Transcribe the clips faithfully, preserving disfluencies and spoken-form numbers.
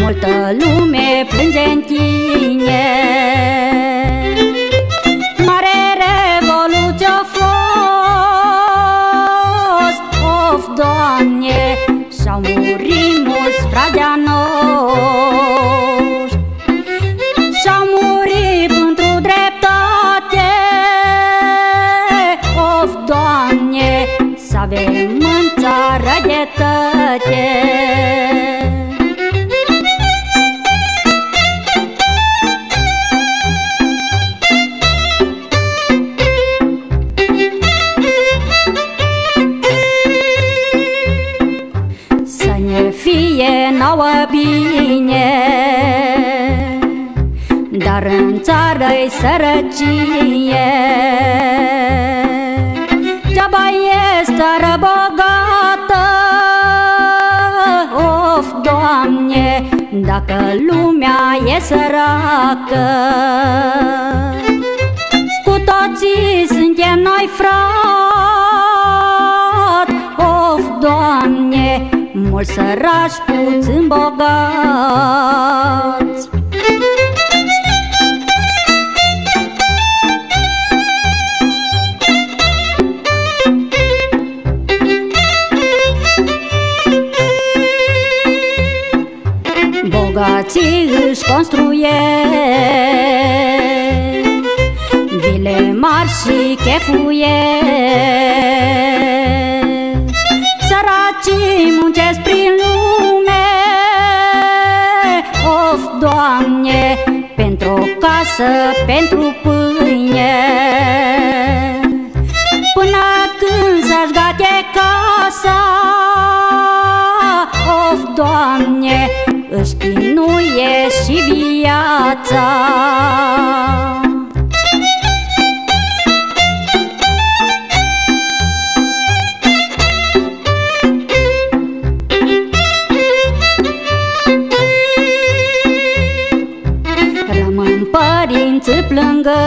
multă lume plânge-n tine. Mare revoluție-a fost, of, Doamne, și-au murit mulți frați de-a noștri, și-au murit pentru dreptate, of, Doamne, să avem în țară dreptate. Fie nouă bine, dar în țară-i sărăcie. Deaba e țară bogată, of, Doamne, dacă lumea e săracă. Cu toții suntem noi frați, of, Doamne, mulți săraci, puțini bogați. Bogații își construiesc vile mari și chefuiesc, săracii muncesc prin lume, of, Doamne, pentru o casă, pentru pâine. Până când să-și gate casa, of, Doamne, își chinuie și viața. Rămân părinți plângă,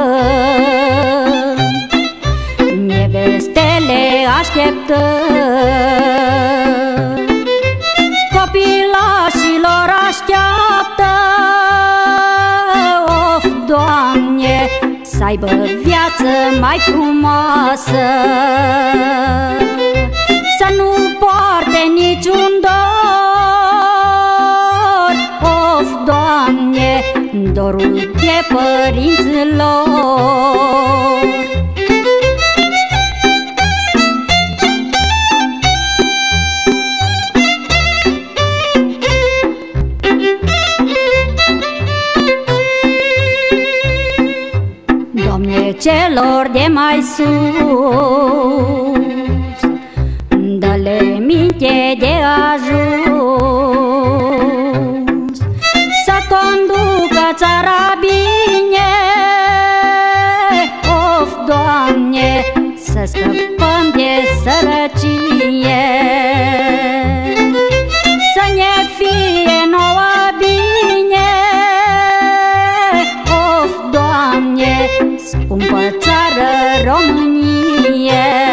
nevestele așteptă, copilașilor așteaptă, of, Doamne, să aibă viață mai frumoasă, să nu poarte niciun dor, of, Doamne, dorul de părinților. Doamne, celor de mai sus, dă-le minte de ajuns, să conducă țara bine, of, Doamne, să scăpăm de sărăcie. Să ne fie nouă bine, of, Doamne, scumpă țară Românie.